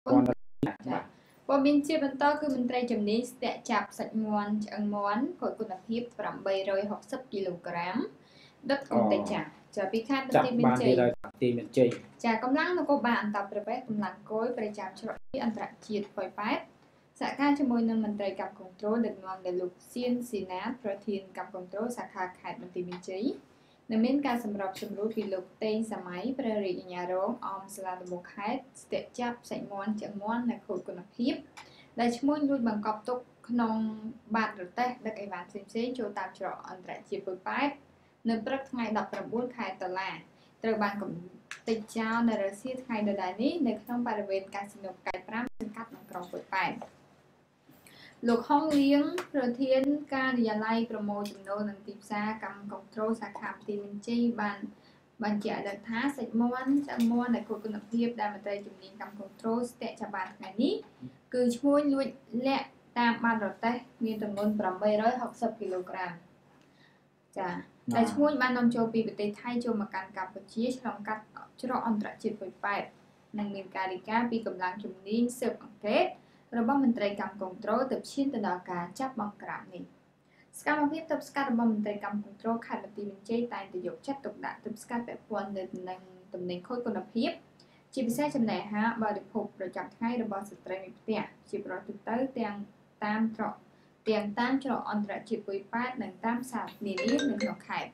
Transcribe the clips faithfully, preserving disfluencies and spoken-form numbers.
còn Qua biên chiaបន្តគឺមន្ត្រីជំនាញស្ទាក់ចាប់សាច់មាន់ឆ្អឹងមាន់ខូចគុណភាព ប្រាំបីរយហកសិប គីឡូក្រាមដុតកំទេចចាចាពីខេត្តបន្ទាយមានជ័យទីមានជ័យចាកម្លាំងនគរបាលអន្តរប្រវេសន៍កម្លាំងគយប្រចាំច្រកអន្តរជាតិប៉ោយប៉ែតសហការជាមួយនឹងមន្ត្រីកម្មគ្រប់គ្រងដឹកនាំដោយលោកសៀនស៊ីណាតប្រធានកម្មគ្រប់គ្រងសាខាខេត្តបន្ទាយមានជ័យនៅមានការសម្របសម្រួលពីលោកតេងសម័យព្រះរាជអាជ្ញារងអមសាលាដំបងខេត្តស្ទាក់ចាប់សាច់មាន់ឆ្អឹងមាន់នៅខូចគុណភាពដែលឈ្មោះលួចបង្កប់ទុកក្នុងបាតរទេះដឹកអីវ៉ាន់ផ្សេងៗចូលតាមច្រកអន្តរជាតិប៉ោយប៉ែតនៅព្រឹកថ្ងៃដប់ប្រាំបួនខែតុលាត្រូវបានកំទេចចោលនៅរសៀលថ្ងៃដដែលនេះនៅក្នុងបរិវេណកាស៊ីណូកែប្រាំសង្កាត់ក្នុងក្រុងប៉ោយប៉ែតលោកហុងលៀងប្រធានការិយាល័យប្រមូលចំណូលនិងទីផ្សារកម្មគ្រប់គ្រងសាខាបន្ទាយមានជ័យបានបញ្ជាក់ថាសាច់មាន់ឆ្អឹងមាន់ដែលខូចគុណភាពដែលមន្ត្រីជំនាញកម្មគ្រប់គ្រងស្ទាក់ចាប់បានថ្ងៃនេះគឺឈ្មោះលួចលាក់តាមបាតរទេះមានទម្ងន់ប្រាំបីរយហកសិប គីឡូក្រាមចាតែឈ្មោះបាននាំចូលពីប្រទេសថៃចូលមកកាន់កម្ពុជាឆ្លងកាត់ច្រកអន្តរជាតិប៉ោយប៉ែតនិងមានការរាយការណ៍ពីកម្លាំងជំនាញស៊ើបអង្កេតរបស់មន្ត្រីកម្មគ្រប់គ្រងទៅឈានទៅដល់ការចាប់បង្ក្រាបនេះសកម្មភាពទប់ស្កាត់របស់មន្ត្រីកម្មគ្រប់គ្រងខេត្តបន្ទាយមានជ័យតែងតែយកចិត្តទុកដាក់ទប់ស្កាត់ពាក់ព័ន្ធទៅនឹងទំនិញខូចគុណភាពជាពិសេសចំណីអាហារបរិភោគប្រចាំថ្ងៃរបស់ស្ត្រីមេផ្ទះជាប្រតិទៅទាំងតាមច្រកទាំងតាមច្រកអន្តរជាតិប៉ោយប៉ែតនិងតាមផ្សារនានានៅក្នុងខេត្ត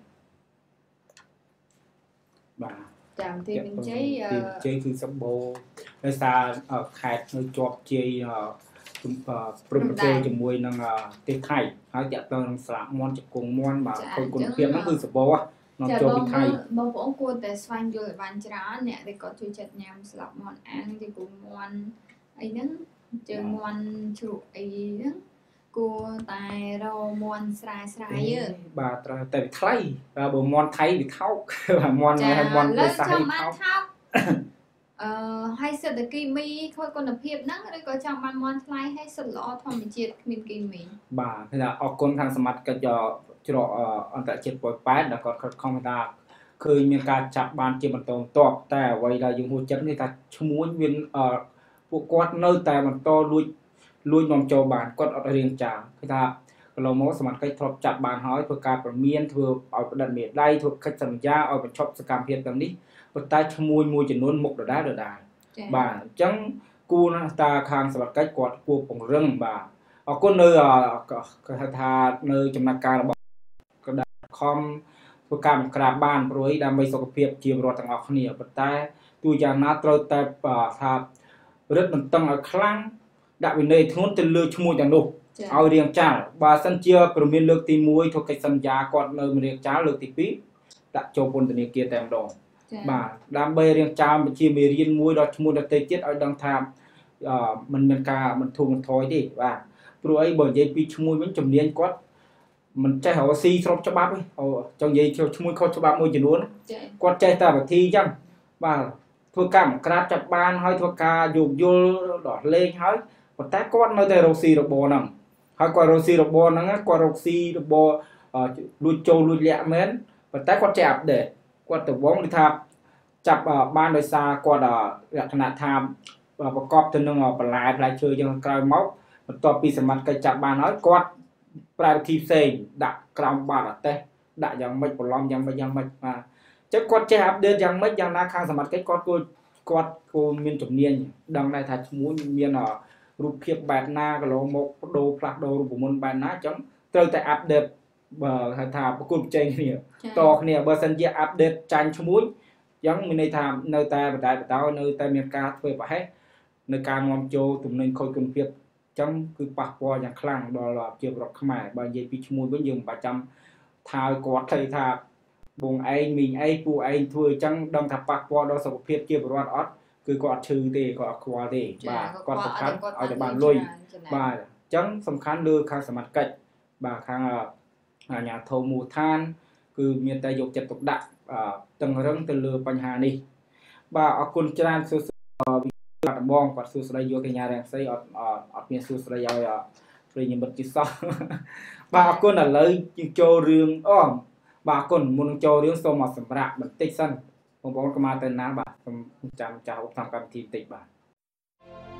បាទចាំទីមានជ័យទីជ័យគឺសម្បូរដោយសារខេត្តនៅជាប់ជ័យព្រមព្រៀងជាមួយនឹងប្រទេសថៃហើយតាក់ទងនឹងស្លាកមាន់ជង្គង់មាន់បាទខូចគុណភាពហ្នឹងគឺសម្បូរនាំចូលពីថៃបងប្អូនគួរតែស្វែងយល់ឲ្យបានច្រើនអ្នកដែលគាត់ជួយចិត្តញ៉ាំស្លាកមាន់អាំងជង្គង់មាន់អីហ្នឹងជើងមាន់ជ្រូកអីហ្នឹងគួរតែរមាន់ស្រាយស្រាយបាទត្រូវតែវាថ្លៃបាទបើមាន់ថៃវាថោកបាទមាន់ហើយមាន់ភាសាថៃថោកអឺហើយសិទ្ធិគីមីខូចគុណភាពហ្នឹងឬក៏ចង់បានមាន់ថ្លៃហើយសិទ្ធិល្អធម្មជាតិគ្មានគីមីបាទគឺថាអរគុណខាងសមត្ថកិច្ចច្រកអន្តរជាតិប៉ោយប៉ែតដែលគាត់ខិតខំថាឃើញមានការចាប់បានជាបន្តបន្ទាប់តែអ្វីដែលយើងហួចចិត្តនេះថាឈ្មោះវាពួកគាត់នៅតែបន្តលួចលួចនាំចូលបានគាត់អត់រៀងចាគឺថាកន្លងមកសមត្ថកិច្ចធ្លាប់ចាប់បានហើយធ្វើការប្រមានធ្វើឲ្យផ្តិតមេដៃធ្វើកិច្ចសន្យាឲ្យបញ្ឈប់សកម្មភាពទាំងនេះប៉ុន្តែឈ្មោះមួយចំនួនមុខដដែលដដែលបាទអញ្ចឹងគួរណាស់តាខាងសមត្ថកិច្ចគាត់គួរពង្រឹងបាទអរគុណនៅគេថានៅចំណាត់ការរបស់ក៏ដែលខំធ្វើការបង្ក្រាបបានព្រួយដើម្បីសុខភាពជាពលរដ្ឋទាំងអស់គ្នាប៉ុន្តែទូយ៉ាងណាត្រូវតែថារឹតបន្តឹងឲ្យខ្លាំងដាក់វិន័យធ្ងន់ទៅលើឈ្មោះទាំងនោះឲ្យរៀងចាល់បើសិនជាប្រមានលើកទីមួយធ្វើកិច្ចសន្យាគាត់នៅរៀងចាល់លើកទីពីរដាក់ចូលពន្ធនាគារតែម្ដងបាទដើម្បីរៀងចាល់ជាមេរៀនមួយដល់ឈ្មោះដទៃទៀតឲ្យដឹងថាអឺมันមានការបន្ធូរបន្ថយទេបាទព្រោះអីបើនិយាយពីឈ្មោះវិញជំនាញគាត់មិនចេះរកស៊ីស្របច្បាប់ទេចង់និយាយឈ្មោះខុសច្បាប់មួយចំនួនគាត់ចេះតែវិធីអញ្ចឹងបាទធ្វើការបង្ក្រាបចាប់បានហើយធ្វើការយោគយល់ដល់លេងហើយប៉ុន្តែគាត់នៅតែរកស៊ីរបរហ្នឹងហើយគាត់រកស៊ីរបរហ្នឹងគាត់រកស៊ីរបរលួចចូលលួចលាក់មែនប៉ុន្តែគាត់ចេះអាប់ដេតគាត់ទៅវងគឺថាចាប់បានដោយសារគាត់លក្ខណៈថាប្រកបទៅនឹងបន្លែផ្លែឈើយ៉ាងក្រោយមកបន្ទាប់ពីសមត្ថកិច្ចចាប់បានហើយគាត់ប្រើវិធីផ្សេងដាក់ក្រោមបាតរទេះដាក់យ៉ាងម៉េចបន្លំយ៉ាងម៉េចយ៉ាងម៉េចបាទអញ្ចឹងគាត់ចេះអាប់ដេតយ៉ាងម៉េចយ៉ាងណាខាងសមត្ថកិច្ចគាត់គួរគាត់គួរមានជំនាញដឹងដែរថាឈ្មោះមានរូបភាពបែបណាកន្លងមកបដូរផ្លាស់ប្ដូររូបមន្តបែបណាអញ្ចឹងត្រូវតែអាប់ដេតបើហៅថាប្រគល់ប្រជែងគ្នាតគ្នាបើសិនជាអាប់ដេតចាញ់ឈ្មោះអញ្ចឹងមានន័យថានៅតែបដាយបដោនៅតែមានការធ្វើប្រហែសនៅការនាំចូលទំនិញខូចគុណភាពអញ្ចឹងគឺប៉ះពាល់យ៉ាងខ្លាំងដល់ប្រជាពលរដ្ឋខ្មែរបើនិយាយពីឈ្មោះវិញយើងមិនបាច់ចាំថាឲ្យគាត់thấyថាបងឯងមីងឯងពូឯងធ្វើអញ្ចឹងដឹងថាប៉ះពាល់ដល់សុខភាពជាពលរដ្ឋអត់គឺគាត់ឈឺទេគាត់អត់ខ្វល់ទេបាទគាត់សំខាន់ឲ្យតែបានលុយបាទអញ្ចឹងសំខាន់លើខាងសមត្ថកិច្ចបាទខាងអាជ្ញាធរមូលដ្ឋានគឺមានតែយកចិត្តទុកដាក់តឹងរឹងទៅលើបញ្ហានេះបាទអរគុណច្រើនសួស្ដីបាទដំបងគាត់សួស្ដីយកកញ្ញារាំងសីអត់អត់មានសួស្ដីឲ្យប្រិយមិត្តជាសោះបាទអរគុណឥឡូវយើងចូលរឿងអូបាទអរគុណមុននឹងចូលរឿងសូមមកសម្រាប់បន្តិចសិនបងប្អូនកុំមកទៅណាបាទខ្ញុំចាំចាស់ឧបត្ថម្ភកម្មវិធីបន្តិចបាទ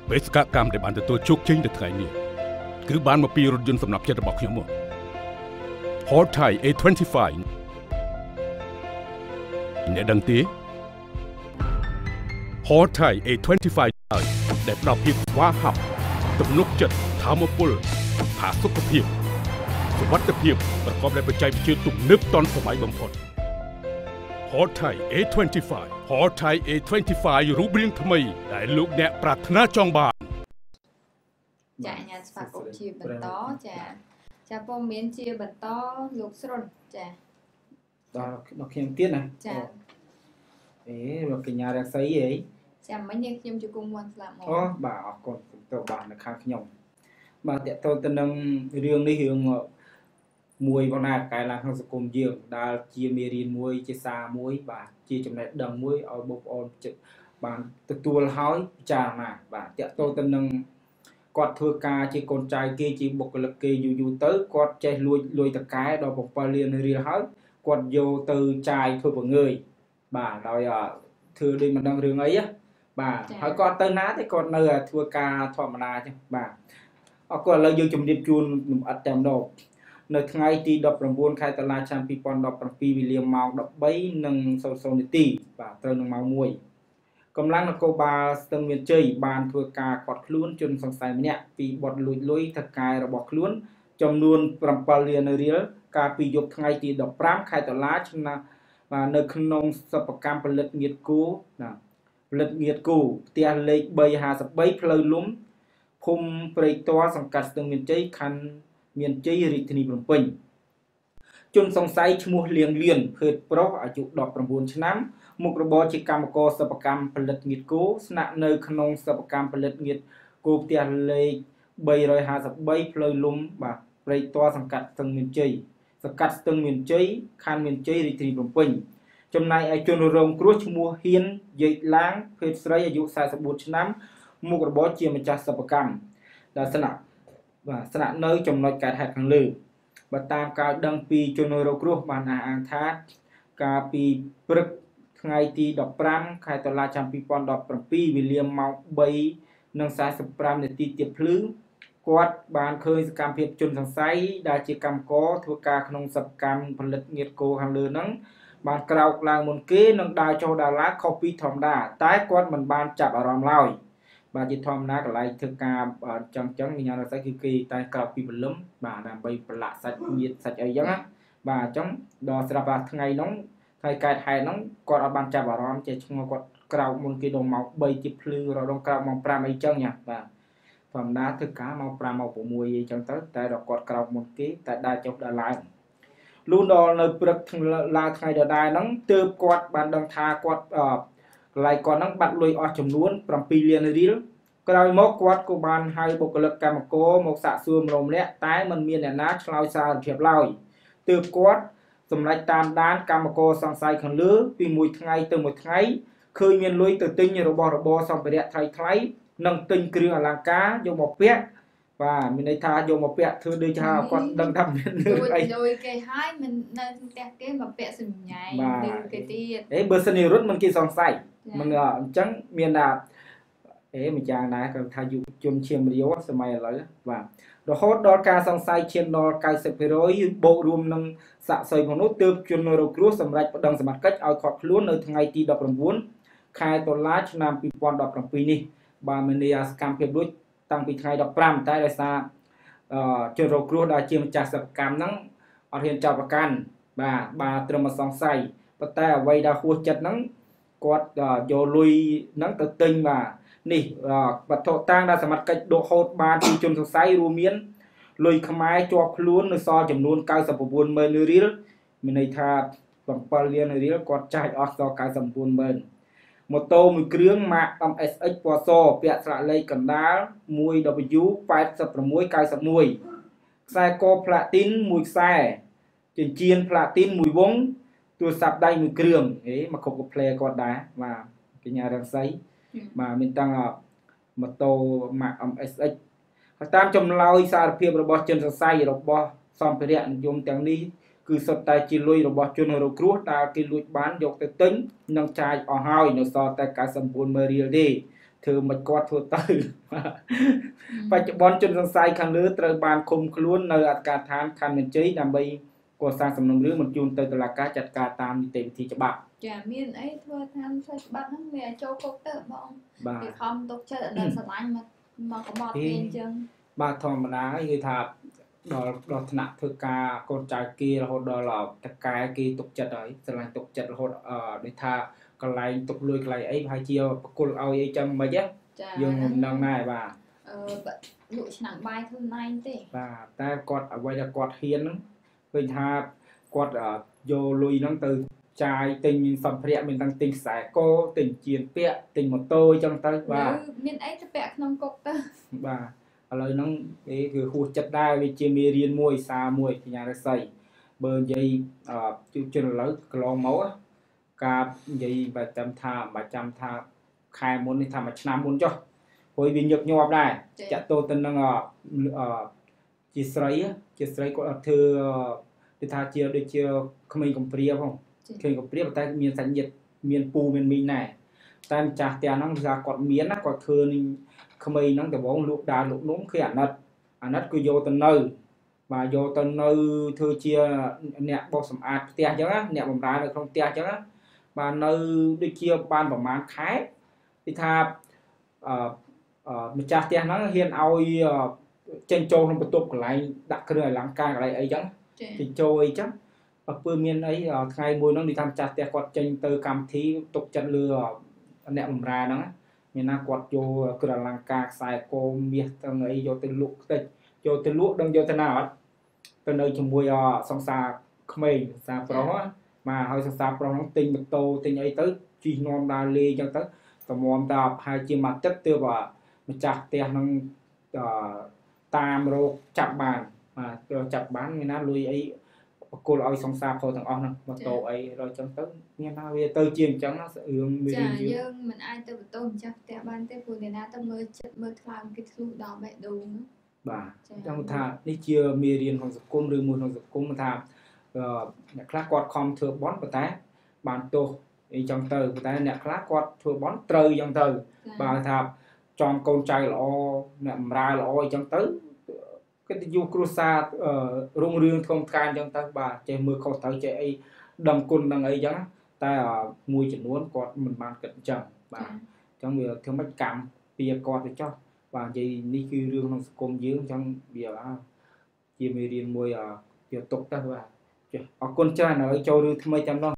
បេសកកម្មដែលបានទទួលជោគជ័យនៅថ្ងៃនេះគឺបានមកពីរថយន្តសំណាប់ចិត្តរបស់ខ្ញុំមក Ford Thai เอ ยี่สิบห้า អ្នកដឹងទេ Ford Thai เอ ยี่สิบห้า ហើយដែលផ្ដល់ភាពស្វាហាប់ទំនុកចិត្តធម៌ពលផាសុខភាពសុវត្ថិភាពប្រកបដោយបច្ចេកវិទ្យាទំនើបទាន់សម័យបំផុត Ford Thai เอ ยี่สิบห้า Ford Thai เอ ยี่สิบห้า រូបរាងថ្មីដែលលោកអ្នកប្រាថ្នាចង់បានចាអញ្ញាស្វាគមន៍ជាបន្តចាចាព័ត៌មានជាបន្តលោកស្រុនចាដល់ដល់ខ្ញុំទៀតណាចាអេលោកកញ្ញារស្មីអីចាមិញនេះខ្ញុំជង្គង់មកស្លាប់មកអូបាទអរគុណទៅបាននៅខាងខ្ញុំបាទតើតើទៅនឹងរឿងនេះរឿងមួយបងណាកែឡើងក្នុងសង្គមយើងដែលជាមេរៀនមួយជាសារមួយបាទជាចំណេះដឹងមួយឲ្យបងប្អូនចិត្តបានទទួលហើយពិចារណាបាទតើតើទៅនឹងគាត់ធ្វើការជាកូនចៅគេជាបុគ្គលិកគេយូរយូរទៅគាត់ចេះលួចលួយតកែដល់bảyលានរៀលហើយគាត់យកទៅចាយធ្វើបង្ងើយបាទដោយធ្វើដូចមិនដឹងរឿងអីបាទហើយគាត់ទៅណាទេគាត់នៅធ្វើការធម្មតាចឹងបាទអរគុណឥឡូវយើងជំរាបជូនលំអិតតែម្ដងនៅថ្ងៃទីដប់ប្រាំបួនខែតុលាឆ្នាំពីរពាន់ដប់ប្រាំពីរវេលាម៉ោងដប់បី និងសូន្យសូន្យនាទីបាទត្រូវនឹងម៉ោងមួយកម្លាំងនគរបាលស្ទឹងមានជ័យបានធ្វើការឃាត់ខ្លួនជនសង្ស័យម្នាក់ពីបទលួចលុយថកែរបស់ខ្លួនចំនួនbảyលានរៀលកាលពីយប់ថ្ងៃទីដប់ប្រាំខែតុលាឆ្នាំបាទនៅក្នុងសិប្បកម្មផលិតងៀតគូណាផលិតងៀតគូផ្ទះលេខបីហាសិបបីផ្លូវលំភូមិព្រៃតសង្កាត់ស្ទឹងមានជ័យខណ្ឌមានជ័យរាជធានីភ្នំពេញជនសង្ស័យឈ្មោះលៀងលៀនភេទប្រុសអាយុដប់ប្រាំបួនឆ្នាំមុខរបរជាកម្មករសិប្បកម្មផលិតងៀតគោស្នាក់នៅក្នុងសិប្បកម្មផលិតងៀតគោផ្ទះលេខបីហាសិបបីផ្លូវលំបាទព្រៃតសង្កាត់ស្ទឹងមានជ័យសង្កាត់ស្ទឹងមានជ័យខណ្ឌមានជ័យរាជធានីភ្នំពេញចំណែកឯជនរងគ្រោះឈ្មោះហ៊ានយេកឡាងភេទស្រីអាយុសែនសិបបួនឆ្នាំមុខរបរជាម្ចាស់សិប្បកម្មដែលស្នាក់បាទស្នាក់នៅចំណុចកើតហេតុខាងលើបើតាមការដឹងពីជនរងគ្រោះបានអះអាងថាកាលពីព្រឹកថ្ងៃទីដប់ប្រាំខែតុលាឆ្នាំពីរពាន់ដប់ប្រាំពីរវេលាម៉ោងបី និងសាសិបប្រាំនាទីទៀតភ្លឺគាត់បានឃើញសកម្មភាពជនសង្ស័យដែលជាកម្មករធ្វើការក្នុងសិប្បកម្មផលិតងៀតគោខាងលើហ្នឹងបានក្រោកឡើងមុនគេនិងដើរចូលដើរឡើងខុសពីធម្មតាតែគាត់មិនបានចាប់អារម្មណ៍ឡើយបាទជាធម្មតាកន្លែងធ្វើការចឹងចឹងញ៉ាំរស័យគឺគេតែក្រោកពីព្រលឹមបាទដើម្បីប្រឡាក់សាច់ងៀតសាច់អីចឹងណាបាទអញ្ចឹងដល់ស្រាប់ថាថ្ងៃហ្នឹងថ្ងៃកើតហេតុហ្នឹងគាត់អត់បានចាប់អារម្មណ៍ចេះឈ្មោះគាត់ក្រោកមុនគេដល់ម៉ោងបីជាភ្លឺរហូតក្រោកម៉ោងប្រាំអីចឹងញ៉ាបាទធម្មតាធ្វើការម៉ោងប្រាំម៉ោង៦អីចឹងទៅតែដល់គាត់ក្រោកមុនគេតែដើរចុះដើរឡើងលូនដល់នៅព្រឹកឡើងថ្ងៃដដែលហ្នឹងទើបគាត់បានដឹងថាគាត់កន្លែងគាត់ហ្នឹងបាត់លុយអស់ចំនួនbảyលានរៀលក្រោយមកគាត់ក៏បានហៅបុគ្គលិកកម្មករមកសាកសួរម្ដងម្នាក់តែមិនមានអ្នកណាឆ្លើយសារភាពឡើយទើបគាត់សម្រេចតាមដានកម្មករសង្ស័យខាងលើពីមួយថ្ងៃទៅមួយថ្ងៃឃើញមានលុយទៅទិញរបស់របរសម្ភារៈថ្លៃថ្លៃនិងទិញគ្រឿងអលង្ការយកមកពាក់បាទមានន័យថាយកមកពាក់ធ្វើដូចថាគាត់ដឹងថាមានលុយអីលុយគេហើយមិននៅផ្ទះគេមកពាក់សម្ញៃឬគេទៀតអេបើសិនជារត់មិនគេសង្ស័យមិនអញ្ចឹងមានថាអេម្យ៉ាងណាគាត់ថាយុវជនឈាមរាវសម័យឥឡូវបាទរហូតដល់ការសង្ស័យឈានដល់九十ភាគរយ បូករួមនឹងសាក់សីផងនោះទើបជនរងគ្រោះសម្រាប់ប្តឹងសមត្ថកិច្ចឲ្យឃាត់ខ្លួននៅថ្ងៃទីដប់ប្រាំបួនខែតុលាឆ្នាំពីរពាន់ដប់ប្រាំពីរនេះបាទមានន័យសកម្មភាពដូចតាំងពីថ្ងៃដប់ប្រាំតែដោយសារអឺជនរងគ្រោះដែលជាម្ចាស់សិប្បកម្មហ្នឹងអត់ហ៊ានចាប់ប្រកាន់បាទបាទត្រឹមមកសង្ស័យប៉ុន្តែអ្វីដែលហួសចិត្តហ្នឹងគាត់យកលុយហ្នឹងទៅទិញបាទនេះវត្ថុតាងដែលសមត្ថកិច្ចដកហូតបានពីជនសង្ស័យរួមមានលុយខ្មែរជាប់ខ្លួននៅសល់ចំនួន九十九ម៉ឺនរៀលមានន័យថាbảyលានរៀលគាត់ចាយអស់សល់九十九ម៉ឺនម៉ូតូមួយគ្រឿងម៉ាក em ét ích ពណ៌សពាក់ស្លាកលេខកណ្ដាលមួយ W 八sáu chín chín một ខ្សែកផ្លាទីនមួយខ្សែចិញ្ចៀនផ្លាទីនមួយវងទូរស័ព្ទដៃមួយគ្រឿងហេមកគ្រប់កំភ្លែគាត់ដែរបាទកញ្ញារងសីបាទមានតាំងម៉ូតូម៉ាក em ét ích ហើយតាមចម្លើយសារភាពរបស់ជនសង្ស័យរបស់សម្ភារៈនិយមទាំងនេះគឺសុទ្ធតែជាលុយរបស់ជនរងគ្រោះដែលគេលួចបានយកទៅទិញនិងចាយអស់ហើយនៅសល់តែ九十九ម៉ឺនរៀលទេធ្វើមិនគាត់ធ្វើទៅបច្ចុប្បន្នជនសង្ស័យខាងលើត្រូវបានឃុំខ្លួននៅអកាឋានខណ្ឌមានជ័យដើម្បីកសាងសំណុំរឿងបញ្ជូនទៅតុលាការចាត់ការតាមនីតិវិធីច្បាប់ចាមានអីធ្វើតាមផ្លូវច្បាប់ហ្នឹងវាចូលគុកទៅបងគេខំទុកចិត្តដល់ស្រឡាញ់មកមកកបត់គេអញ្ចឹងបាទធម្មតាគឺថាដល់ដល់ថ្នាក់ធ្វើការកូនចៅគេរហូតដល់តកែគេទុកចិត្តហើយស្រឡាញ់ទុកចិត្តរហូតអឺដូចថាកន្លែងទុកលុយកន្លែងអីប្រហែលជាបកគលឲ្យអីចឹងមិនហ៎យើងមិនដឹងដែរបាទអឺលក់ឆ្នាំងបាយខ្លួនឯងទេបាទតែគាត់អ្វីដែលគាត់ហ៊ានហ្នឹងឃើញថាគាត់យកលុយហ្នឹងទៅចាយទិញសម្ភារៈមានទាំងទិញខ្សែកទិញជៀនពាក់ទិញម៉ូតូអញ្ចឹងទៅបាទមានអីទៅពាក់ក្នុងគុកទៅបាទឥឡូវហ្នឹងគេគឺហួសចិត្តដែរវាជាមេរៀនមួយសារមួយបញ្ញារិស័យបើនិយាយអឺជួជនឥឡូវកន្លងមកការនិយាយបើចាំថាបើចាំថាខែមុននេះថាមួយឆ្នាំមុនចុះព្រោះវាញឹកញាប់ដែរចាក់តូទៅនឹងអឺជាស្រីជាស្រីគាត់អត់ធ្វើគឺថាជាដូចជាក្មេងកំព្រាផងក្មេងកំព្រាតែមានសញ្ញិតមានពូមានមីងដែរតែម្ចាស់ផ្ទះហ្នឹងគឺថាគាត់មានណាគាត់ឃើញក្មេងហ្នឹងដំបងលក់ដាលលក់នំគឺអាណិតអាណិតគឺយកទៅនៅបាទយកទៅនៅធ្វើជាអ្នកបោសសម្អាតផ្ទះអញ្ចឹងណាអ្នកបម្រើនៅក្នុងផ្ទះអញ្ចឹងណាបាទនៅដូចជាបានប្រហែលខែគឺថាអឺម្ចាស់ផ្ទះហ្នឹងហ៊ានឲ្យចេញចូលក្នុងបន្ទប់កន្លែងដាក់គ្រឿងអលង្ការកន្លែងអីចឹងចេញចូលអីចឹងបើពើមានអីថ្ងៃមួយហ្នឹងនិយាយថាម្ចាស់ផ្ទះគាត់ចេញទៅកម្មវិធីទុកចិត្តលើអ្នកបម្រើហ្នឹងមានណាគាត់យកគ្រឿងអលង្ការខ្សែកមាសទាំងអីយកទៅលក់តិចយកទៅលក់ដឹងយកទៅណាអត់ទៅនៅជាមួយសង្សារក្មេងសង្សារប្រុសបាទហើយសង្សារប្រុសហ្នឹងទិញម៉ូតូទិញអីទៅជិះនាំដើរលេងចឹងទៅតម្រាំតែប្រហែលជាមួយទឹកទើបម្ចាស់ផ្ទះហ្នឹងតាមរោគចាប់បានបាទចាប់បានមានណាលុយអីបកគលឲ្យសង្សារប្រុសទាំងអស់ហ្នឹងម៉ូតូអីដល់ចឹងទៅមានណាវាទៅជាអញ្ចឹងណារឿងមានចាយើងមិនអាចទៅបន្ទោសម្ចាស់ផ្ទះបានទេព្រោះអ្នកណាទៅមើលចិត្តមើលខ្លាំងគេធ្លុះដល់បេះដូងបាទចង់ថានេះជាមេរៀនក្នុងសង្គមឬមួយក្នុងសង្គមថាអ្នកខ្លះគាត់ខំធ្វើបន់ប៉ុន្តែបានទោសអីចឹងទៅប៉ុន្តែអ្នកខ្លះគាត់ធ្វើបន់ត្រូវចឹងទៅបាទថាចំកូនចៅល្អអ្នកបម្រើល្អអីចឹងទៅកិត្តិយសគ្រួសាររុងរឿងធំថ្កាអញ្ចឹងទៅបាទចេះមើលខុសត្រូវចេះអីដឹងគុណដឹងអីចឹងតែមួយចំនួនគាត់មិនបានគិតអញ្ចឹងបាទអញ្ចឹងវាធ្វើមិនកម្មពីគាត់ទៅចោះបាទនិយាយនេះគឺរឿងក្នុងសង្គមយើងអញ្ចឹងវាជាមេរៀនមួយយកទុកទៅបាទអរគុណច្រើនហើយចូលរឿងថ្មីចាំនោះ